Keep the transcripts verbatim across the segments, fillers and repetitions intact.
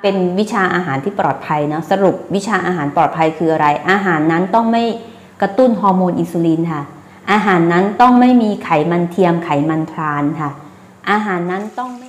เป็นวิชาอาหารที่ปลอดภัยเนาะสรุปวิชาอาหารปลอดภัยคืออะไรอาหารนั้นต้องไม่กระตุ้นฮอร์โมนอินซูลินค่ะอาหารนั้นต้องไม่มีไขมันเทียมไขมันทรานค่ะอาหารนั้นต้องไม่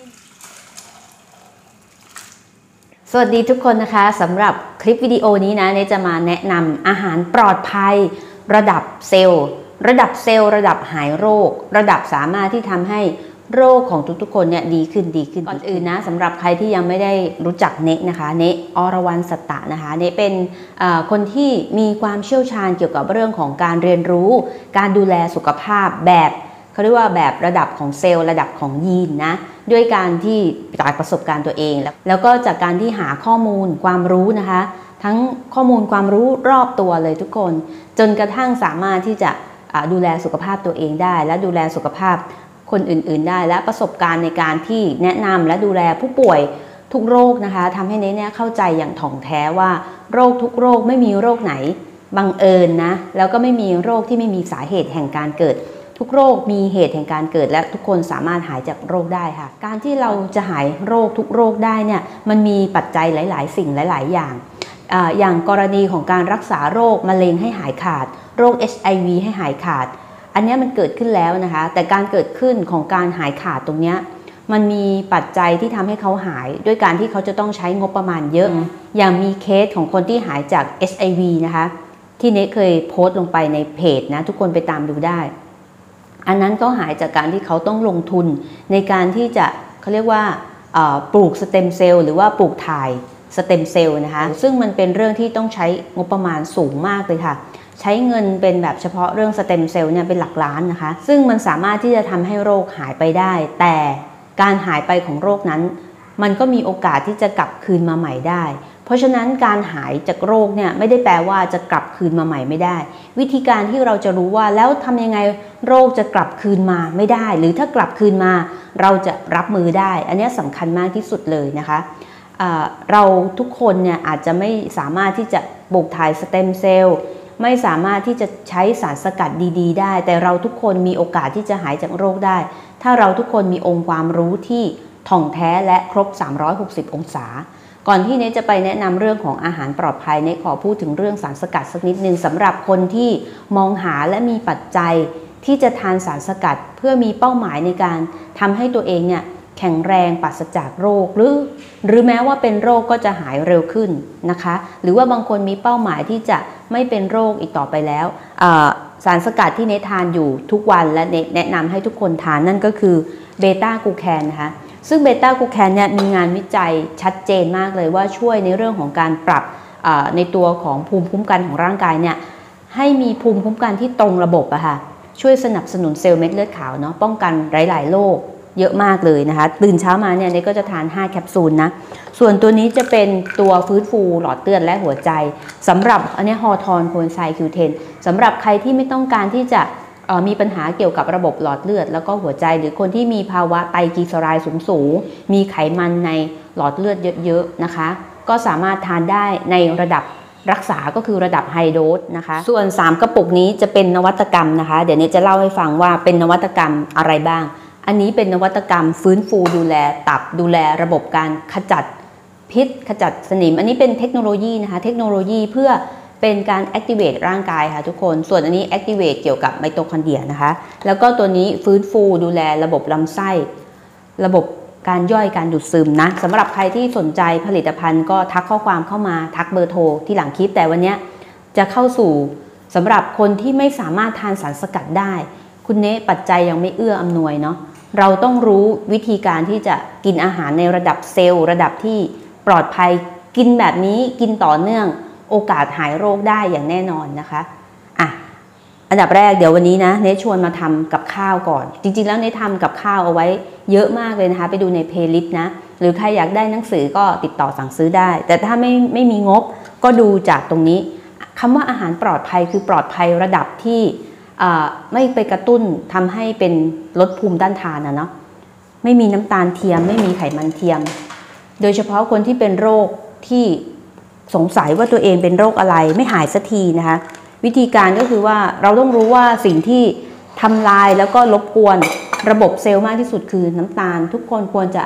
สวัสดีทุกคนนะคะสำหรับคลิปวิดีโอนี้นะเนจะมาแนะนำอาหารปลอดภัยระดับเซลล์ระดับเซลล์ระดับหายโรคระดับสามารถที่ทำให้โรคของทุกๆคนเนี่ยดีขึ้นดีขึ้นก่อนอื่นนะสำหรับใครที่ยังไม่ได้รู้จักเนะนะคะเนะอรวรรณสัตตะนะคะเนะเป็นคนที่มีความเชี่ยวชาญเกี่ยวกับเรื่องของการเรียนรู้การดูแลสุขภาพแบบเขาเรียกว่าแบบระดับของเซลล์ระดับของยีนนะด้วยการที่จากประสบการณ์ตัวเองแล้วก็จากการที่หาข้อมูลความรู้นะคะทั้งข้อมูลความรู้รอบตัวเลยทุกคนจนกระทั่งสามารถที่จะดูแลสุขภาพตัวเองได้และดูแลสุขภาพคนอื่นๆได้และประสบการณ์ในการที่แนะนำและดูแลผู้ป่วยทุกโรคนะคะทำให้เน้เนี่ยเข้าใจอย่างถ่องแท้ว่าโรคทุกโรคไม่มีโรคไหนบังเอิญนะแล้วก็ไม่มีโรคที่ไม่มีสาเหตุแห่งการเกิดทุกโรคมีเหตุแห่งการเกิดและทุกคนสามารถหายจากโรคได้ค่ะการที่เราจะหายโรคทุกโรคได้เนี่ยมันมีปัจจัยหลายๆสิ่งหลายๆอย่างอย่างกรณีของการรักษาโรคมะเร็งให้หายขาดโรค เอช ไอ วี ให้หายขาดอันนี้มันเกิดขึ้นแล้วนะคะแต่การเกิดขึ้นของการหายขาดตรงนี้มันมีปัจจัยที่ทำให้เขาหายด้วยการที่เขาจะต้องใช้งบประมาณเยอะอย่างมีเคสของคนที่หายจาก เอช ไอ วี นะคะที่เนเคยโพสต์ลงไปในเพจนะทุกคนไปตามดูได้อันนั้นก็หายจากการที่เขาต้องลงทุนในการที่จะเขาเรียกว่าปลูกสเต็มเซลล์หรือว่าปลูกถ่ายสเต็มเซลล์นะคะซึ่งมันเป็นเรื่องที่ต้องใช้งบประมาณสูงมากเลยค่ะใช้เงินเป็นแบบเฉพาะเรื่องสเต็มเซลล์เนี่ยเป็นหลักล้านนะคะซึ่งมันสามารถที่จะทำให้โรคหายไปได้แต่การหายไปของโรคนั้นมันก็มีโอกาสที่จะกลับคืนมาใหม่ได้เพราะฉะนั้นการหายจากโรคเนี่ยไม่ได้แปลว่าจะกลับคืนมาใหม่ไม่ได้วิธีการที่เราจะรู้ว่าแล้วทำยังไงโรคจะกลับคืนมาไม่ได้หรือถ้ากลับคืนมาเราจะรับมือได้อันนี้สำคัญมากที่สุดเลยนะคะเราทุกคนเนี่ยอาจจะไม่สามารถที่จะปลูกถ่ายสเต็มเซลล์ไม่สามารถที่จะใช้สารสกัดดีๆได้แต่เราทุกคนมีโอกาสที่จะหายจากโรคได้ถ้าเราทุกคนมีองค์ความรู้ที่ถ่องแท้และครบสามร้อยหกสิบองศาก่อนที่เนจะไปแนะนำเรื่องของอาหารปลอดภัยเนขอพูดถึงเรื่องสารสกัดสักนิดนึงสำหรับคนที่มองหาและมีปัจจัยที่จะทานสารสกัดเพื่อมีเป้าหมายในการทำให้ตัวเองเนี่ยแข็งแรงปราศจากโรคหรือหรือแม้ว่าเป็นโรคก็จะหายเร็วขึ้นนะคะหรือว่าบางคนมีเป้าหมายที่จะไม่เป็นโรคอีกต่อไปแล้วสารสกัดที่เนทานอยู่ทุกวันและเนแนะนำให้ทุกคนทานนั่นก็คือเบต้ากลูแคนนะคะซึ่งเบต้ากลูแคนเนี่ยมีงานวิจัยชัดเจนมากเลยว่าช่วยในเรื่องของการปรับในตัวของภูมิคุ้มกันของร่างกายเนี่ยให้มีภูมิคุ้มกันที่ตรงระบบอะค่ะช่วยสนับสนุนเซลล์เม็ดเลือดขาวเนาะป้องกันหลายๆโรคเยอะมากเลยนะคะตื่นเช้ามาเนี่ยเนก็จะทานห้าแคปซูลนะส่วนตัวนี้จะเป็นตัวฟื้นฟูหลอดเลือดและหัวใจสำหรับอันนี้ฮอร์โทนโคเอนไซม์ คิว เท็น สำหรับใครที่ไม่ต้องการที่จะมีปัญหาเกี่ยวกับระบบหลอดเลือดแล้วก็หัวใจหรือคนที่มีภาวะไตรกลีเซอไรด์สูงๆมีไขมันในหลอดเลือดเยอะๆนะคะก็สามารถทานได้ในระดับรักษาก็คือระดับไฮโดสนะคะส่วนสามกระปุกนี้จะเป็นนวัตกรรมนะคะเดี๋ยวนี้จะเล่าให้ฟังว่าเป็นนวัตกรรมอะไรบ้างอันนี้เป็นนวัตกรรมฟื้นฟูดูแลตับดูแลระบบการขจัดพิษขจัดสนิมอันนี้เป็นเทคโนโลยีนะคะเทคโนโลยีเพื่อเป็นการ activate ร่างกายค่ะทุกคนส่วนอันนี้ activate เกี่ยวกับไมโตคอนเดรียนะคะแล้วก็ตัวนี้ฟื้นฟูดูแลระบบลำไส้ระบบการย่อยการดูดซึมนะสำหรับใครที่สนใจผลิตภัณฑ์ก็ทักข้อความเข้ามาทักเบอร์โทรที่หลังคลิปแต่วันนี้จะเข้าสู่สำหรับคนที่ไม่สามารถทานสารสกัดได้คุณเนปัจจัยยังไม่เอื้ออำนวยเนาะเราต้องรู้วิธีการที่จะกินอาหารในระดับเซลล์ระดับที่ปลอดภัยกินแบบนี้กินต่อเนื่องโอกาสหายโรคได้อย่างแน่นอนนะคะอ่ะอันดับแรกเดี๋ยววันนี้นะเนชวนมาทำกับข้าวก่อนจริงๆแล้วเนทำกับข้าวเอาไว้เยอะมากเลยนะคะไปดูในเพลย์ลิสต์นะหรือใครอยากได้หนังสือก็ติดต่อสั่งซื้อได้แต่ถ้าไม่ไม่มีงบก็ดูจากตรงนี้คำว่าอาหารปลอดภัยคือปลอดภัยระดับที่ไม่ไปกระตุ้นทำให้เป็นลดภูมิต้านทานนะเนาะไม่มีน้ำตาลเทียมไม่มีไขมันเทียมโดยเฉพาะคนที่เป็นโรคที่สงสัยว่าตัวเองเป็นโรคอะไรไม่หายสักทีนะคะวิธีการก็คือว่าเราต้องรู้ว่าสิ่งที่ทำลายแล้วก็รบกวนระบบเซลล์มากที่สุดคือน้ำตาลทุกคนควรจะ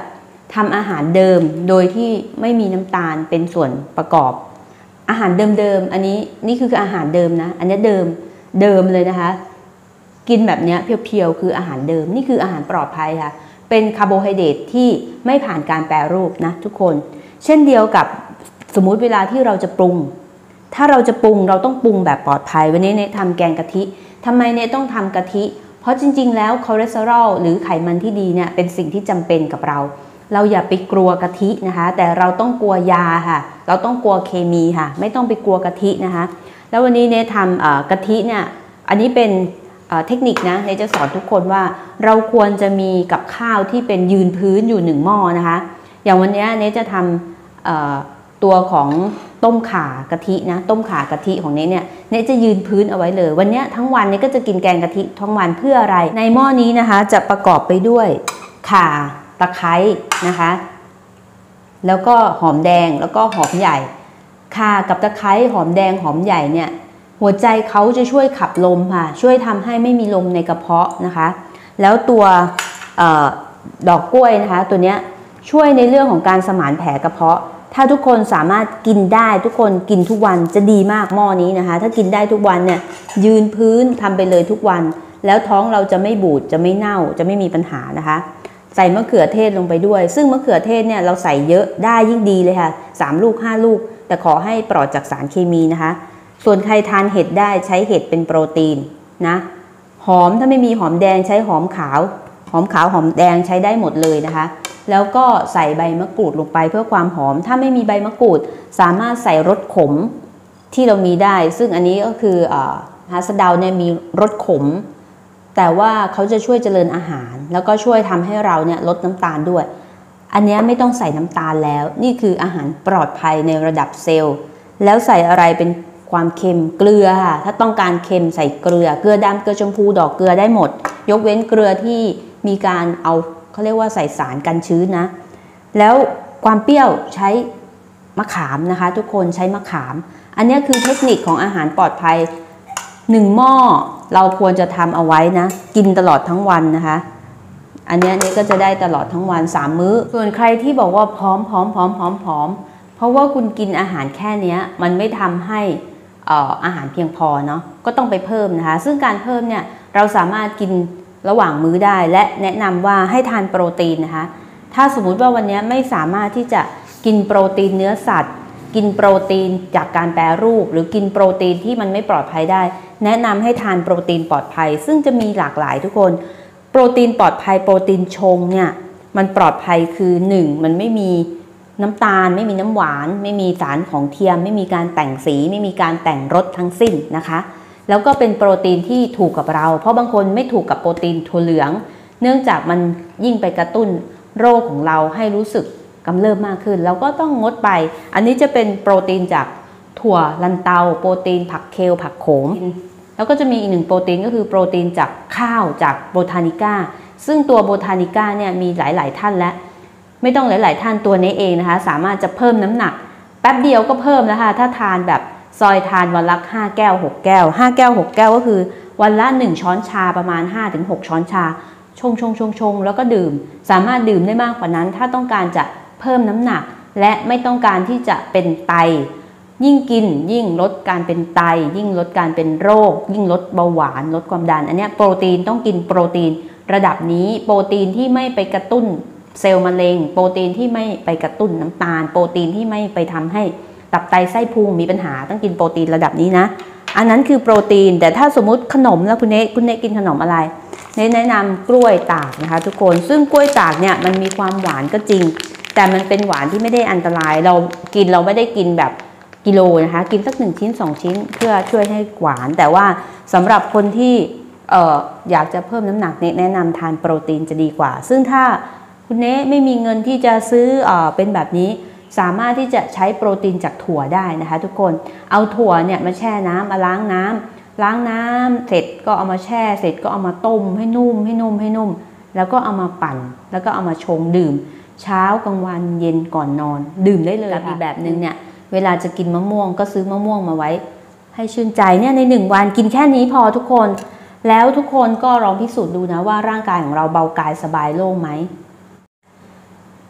ทำอาหารเดิมโดยที่ไม่มีน้ำตาลเป็นส่วนประกอบอาหารเดิมๆอันนี้นี่คืออาหารเดิมนะอันนี้เดิมเดิมเลยนะคะกินแบบนี้เพียวๆคืออาหารเดิมนี่คืออาหารปลอดภัยค่ะเป็นคาร์โบไฮเดรตที่ไม่ผ่านการแปรรูปนะทุกคนเช่นเดียวกับสมมุติเวลาที่เราจะปรุงถ้าเราจะปรุงเราต้องปรุงแบบปลอดภัยวันนี้เนทำแกงกะทิทำไมเนต้องทำกะทิเพราะจริงๆแล้วคอเลสเตอรอลหรือไขมันที่ดีเนี่ยเป็นสิ่งที่จำเป็นกับเราเราอย่าไปกลัวกะทินะคะแต่เราต้องกลัวยาค่ะเราต้องกลัวเคมีค่ะไม่ต้องไปกลัวกะทินะคะแล้ววันนี้เนทำกะทิเนี่ยอันนี้เป็นเทคนิคนะเนจะสอนทุกคนว่าเราควรจะมีกับข้าวที่เป็นยืนพื้นอยู่หนึ่งหม้อนะคะอย่างวันนี้เนจะทำตัวของต้มข่ากะทินะต้มข่ากะทิของเนเนี่ยเนจะยืนพื้นเอาไว้เลยวันนี้ทั้งวันเนก็จะกินแกงกะทิทั้งวันเพื่ออะไรในหม้อนี้นะคะจะประกอบไปด้วยข่าตะไคร้นะคะแล้วก็หอมแดงแล้วก็หอมใหญ่ข่ากับตะไคร้หอมแดงหอมใหญ่เนี่ยหัวใจเขาจะช่วยขับลมค่ะช่วยทำให้ไม่มีลมในกระเพาะนะคะแล้วตัวออดอกกล้วยนะคะตัวเนี้ยช่วยในเรื่องของการสมานแผลกระเพาะถ้าทุกคนสามารถกินได้ทุกคนกินทุกวันจะดีมากหม้อนี้นะคะถ้ากินได้ทุกวันเนี่ยยืนพื้นทำไปเลยทุกวันแล้วท้องเราจะไม่บูดจะไม่เน่าจะไม่มีปัญหานะคะใส่มะเขือเทศลงไปด้วยซึ่งมะเขือเทศเนี่ยเราใส่เยอะได้ยิ่งดีเลยค่ะสามลูกห้าลูกแต่ขอให้ปลอดจากสารเคมีนะคะส่วนใครทานเห็ดได้ใช้เห็ดเป็นโปรตีนนะหอมถ้าไม่มีหอมแดงใช้หอมขาวหอมขาวหอมแดงใช้ได้หมดเลยนะคะแล้วก็ใส่ใบมะกรูดลงไปเพื่อความหอมถ้าไม่มีใบมะกรูดสามารถใส่รสขมที่เรามีได้ซึ่งอันนี้ก็คือฮาสเดาเนี่ยมีรสขมแต่ว่าเขาจะช่วยเจริญอาหารแล้วก็ช่วยทำให้เราเนี่ยลดน้ำตาลด้วยอันนี้ไม่ต้องใส่น้ำตาลแล้วนี่คืออาหารปลอดภัยในระดับเซลล์แล้วใส่อะไรเป็นความเค็มเกลือค่ะถ้าต้องการเค็มใส่เกลือเกลือดำเกลือชมพูดอกเกลือได้หมดยกเว้นเกลือที่มีการเอาเขาเรียกว่าใส่สารกันชื้นนะแล้วความเปรี้ยวใช้มะขามนะคะทุกคนใช้มะขามอันนี้คือเทคนิคของอาหารปลอดภัยหนึ่งหม้อเราควรจะทำเอาไว้นะกินตลอดทั้งวันนะคะอันนี้นี่ก็จะได้ตลอดทั้งวันสามมื้อส่วนใครที่บอกว่าพร้อมพร้อมพร้อมพร้อมพร้อมเพราะว่าคุณกินอาหารแค่นี้มันไม่ทำให้อาหารเพียงพอเนาะก็ต้องไปเพิ่มนะคะซึ่งการเพิ่มเนี่ยเราสามารถกินระหว่างมื้อได้และแนะนำว่าให้ทานโปรตีนนะคะถ้าสมมุติว่าวันนี้ไม่สามารถที่จะกินโปรตีนเนื้อสัตว์กินโปรตีนจากการแปรรูปหรือกินโปรตีนที่มันไม่ปลอดภัยได้แนะนำให้ทานโปรตีนปลอดภัยซึ่งจะมีหลากหลายทุกคนโปรตีนปลอดภัยโปรตีนชงเนี่ยมันปลอดภัยคือหนึ่งมันไม่มีน้ำตาลไม่มีน้ำหวานไม่มีสารของเทียมไม่มีการแต่งสีไม่มีการแต่งรสทั้งสิ้นนะคะแล้วก็เป็นโปรตีนที่ถูกกับเราเพราะบางคนไม่ถูกกับโปรตีนถั่วเหลืองเนื่องจากมันยิ่งไปกระตุ้นโรคของเราให้รู้สึกกำเริบมากขึ้นเราก็ต้องงดไปอันนี้จะเป็นโปรตีนจากถั่วลันเตาโปรตีนผักเคลผักโขมแล้วก็จะมีอีกหนึ่งโปรตีนก็คือโปรตีนจากข้าวจากโบทานิก้าซึ่งตัวโบทานิก้าเนี่ยมีหลายๆท่านและไม่ต้องหลายๆท่านตัวนี้เองนะคะสามารถจะเพิ่มน้ำหนักแป๊บเดียวก็เพิ่มแล้วค่ะถ้าทานแบบซอยทานวันละห้าแก้วหกแก้วห้าแก้วหกแก้วก็คือวันละหนึ่งช้อนชาประมาณ ห้าถึงหก ช้อนชาชงชงชงชงแล้วก็ดื่มสามารถดื่มได้มากกว่านั้นถ้าต้องการจะเพิ่มน้ำหนักและไม่ต้องการที่จะเป็นไตยิ่งกินยิ่งลดการเป็นไตยิ่งลดการเป็นโรคยิ่งลดเบาหวานลดความดันอันนี้โปรตีนต้องกินโปรตีนระดับนี้โปรตีนที่ไม่ไปกระตุ้นเซลล์มะเร็งโปรตีนที่ไม่ไปกระตุ้นน้ำตาลโปรตีนที่ไม่ไปทำให้ตับไตไส้พุงมีปัญหาต้องกินโปรตีนระดับนี้นะอันนั้นคือโปรตีนแต่ถ้าสมมุติขนมแล้วคุณเนคุณเนกินขนมอะไรเนแนะนำกล้วยตากนะคะทุกคนซึ่งกล้วยตากเนี่ยมันมีความหวานก็จริงแต่มันเป็นหวานที่ไม่ได้อันตรายเรากินเราไม่ได้กินแบบกิโลนะคะกินสักหนึ่งชิ้นสองชิ้นเพื่อช่วยให้หวานแต่ว่าสำหรับคนที่เอ่ออยากจะเพิ่มน้ำหนักเนแนะนำทานโปรตีนจะดีกว่าซึ่งถ้าคุณเนไม่มีเงินที่จะซื้อเอ่อเป็นแบบนี้สามารถที่จะใช้โปรตีนจากถั่วได้นะคะทุกคนเอาถั่วเนี่ยมาแช่น้ำมาล้างน้ำล้างน้ำเสร็จก็เอามาแช่เสร็จก็เอามาต้มให้นุ่มให้นุ่มให้นุ่มแล้วก็เอามาปั่นแล้วก็เอามาชงดื่มเช้ากลางวันเย็นก่อนนอนดื่มได้เลยอีกแบบนึงเนี่ยเวลาจะกินมะม่วงก็ซื้อมะม่วงมาไว้ให้ชื่นใจเนี่ยในหนึ่งวันกินแค่นี้พอทุกคนแล้วทุกคนก็ลองพิสูจน์ดูนะว่าร่างกายของเราเบากายสบายโล่งไหม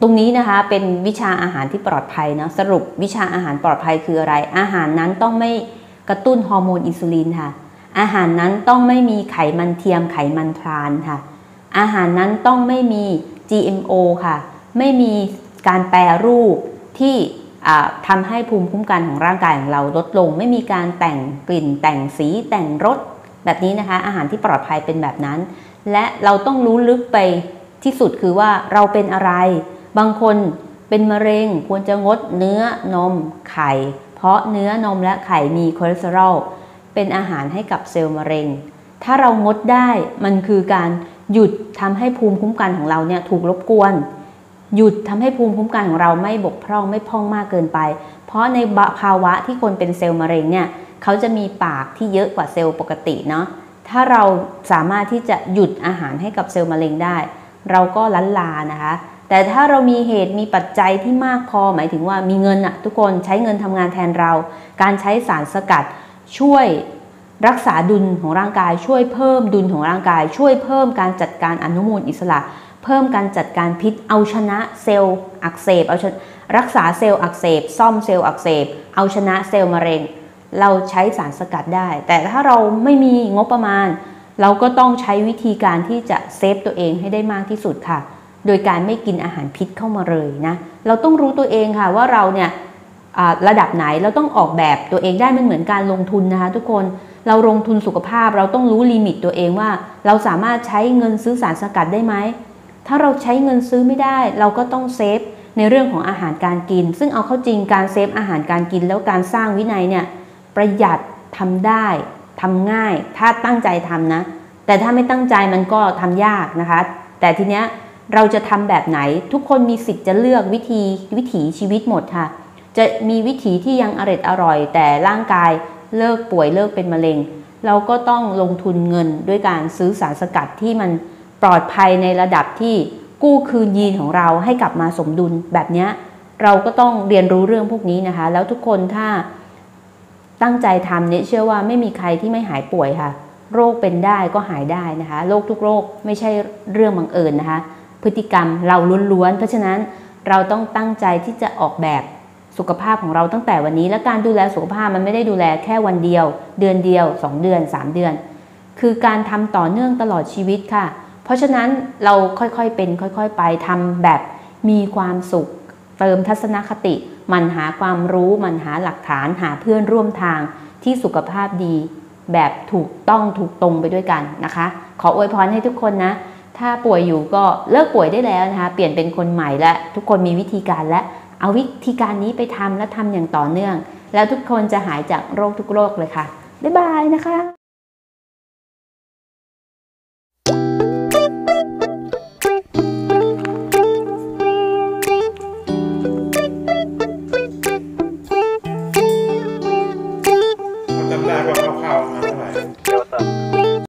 ตรงนี้นะคะเป็นวิชาอาหารที่ปลอดภัยนะสรุปวิชาอาหารปลอดภัยคืออะไรอาหารนั้นต้องไม่กระตุ้นฮอร์โมนอินซูลินค่ะอาหารนั้นต้องไม่มีไขมันเทียมไขมันทรานค่ะอาหารนั้นต้องไม่มี จี เอ็ม โอ ค่ะไม่มีการแปรรูปที่ทำให้ภูมิคุ้มกันของร่างกายของเราลดลงไม่มีการแต่งกลิ่นแต่งสีแต่งรสแบบนี้นะคะอาหารที่ปลอดภัยเป็นแบบนั้นและเราต้องรู้ลึกไปที่สุดคือว่าเราเป็นอะไรบางคนเป็นมะเร็งควรจะงดเนื้อนมไข่เพราะเนื้อนมและไข่มีคอเลสเตอรอลเป็นอาหารให้กับเซลล์มะเร็งถ้าเรางดได้มันคือการหยุดทำให้ภูมิคุ้มกันของเราเนี่ยถูกรบกวนหยุดทำให้ภูมิคุ้มกันของเราไม่บกพร่องไม่พร่องมากเกินไปเพราะในภาวะที่คนเป็นเซลล์มะเร็งเนี่ยเขาจะมีปากที่เยอะกว่าเซลล์ปกติเนาะถ้าเราสามารถที่จะหยุดอาหารให้กับเซลล์มะเร็งได้เราก็ล้านลานะคะแต่ถ้าเรามีเหตุมีปัจจัยที่มากพอหมายถึงว่ามีเงินอะทุกคนใช้เงินทำงานแทนเราการใช้สารสกัดช่วยรักษาดุลของร่างกายช่วยเพิ่มดุลของร่างกายช่วยเพิ่มการจัดการอนุมูลอิสระเพิ่มการจัดการพิษเอาชนะเซลล์อักเสบเอาชนะรักษาเซลล์อักเสบซ่อมเซลล์อักเสบเอาชนะเซลล์มะเร็งเราใช้สารสกัดได้แต่ถ้าเราไม่มีงบประมาณเราก็ต้องใช้วิธีการที่จะเซฟตัวเองให้ได้มากที่สุดค่ะโดยการไม่กินอาหารพิษเข้ามาเลยนะเราต้องรู้ตัวเองค่ะว่าเราเนี่ยระดับไหนเราต้องออกแบบตัวเองได้มันเหมือนการลงทุนนะคะทุกคนเราลงทุนสุขภาพเราต้องรู้ลิมิตตัวเองว่าเราสามารถใช้เงินซื้อสารสกัดได้ไหมถ้าเราใช้เงินซื้อไม่ได้เราก็ต้องเซฟในเรื่องของอาหารการกินซึ่งเอาเข้าจริงการเซฟอาหารการกินแล้วการสร้างวินัยเนี่ยประหยัดทำได้ทำง่ายถ้าตั้งใจทำนะแต่ถ้าไม่ตั้งใจมันก็ทำยากนะคะแต่ทีเนี้ยเราจะทำแบบไหนทุกคนมีสิทธิ์จะเลือกวิธีวิถีชีวิตหมดค่ะจะมีวิถีที่ยังอร่อยอร่อยแต่ร่างกายเลิกป่วยเลิกเป็นมะเร็งเราก็ต้องลงทุนเงินด้วยการซื้อสารสกัดที่มันปลอดภัยในระดับที่กู้คืนยีนของเราให้กลับมาสมดุลแบบนี้เราก็ต้องเรียนรู้เรื่องพวกนี้นะคะแล้วทุกคนถ้าตั้งใจทำเนี่ยเชื่อว่าไม่มีใครที่ไม่หายป่วยค่ะโรคเป็นได้ก็หายได้นะคะโรคทุกโรคไม่ใช่เรื่องบังเอิญนะคะพฤติกรรมเราล้วนๆเพราะฉะนั้นเราต้องตั้งใจที่จะออกแบบสุขภาพของเราตั้งแต่วันนี้และการดูแลสุขภาพมันไม่ได้ดูแลแค่วันเดียวเดือนเดียวสองเดือนสามเดือนคือการทำต่อเนื่องตลอดชีวิตค่ะเพราะฉะนั้นเราค่อยๆเป็นค่อยๆไปทำแบบมีความสุขเติมทัศนคติมันหาความรู้มันหาหลักฐานหาเพื่อนร่วมทางที่สุขภาพดีแบบถูกต้องถูกตรงไปด้วยกันนะคะขออวยพรให้ทุกคนนะถ้าป่วยอยู่ก็เลิกป่วยได้แล้วนะคะเปลี่ยนเป็นคนใหม่และทุกคนมีวิธีการและเอาวิธีการนี้ไปทำและทำอย่างต่อเนื่องแล้วทุกคนจะหายจากโรคทุกโรคเลยค่ะบ๊ายบายนะคะ